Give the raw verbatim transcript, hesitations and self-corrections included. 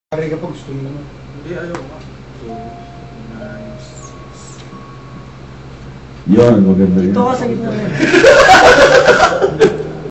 Pare ka pa, gusto mo naman. Hindi, ayaw ka. So, nice. Yun, maganda yun. Ito ka sa gitna.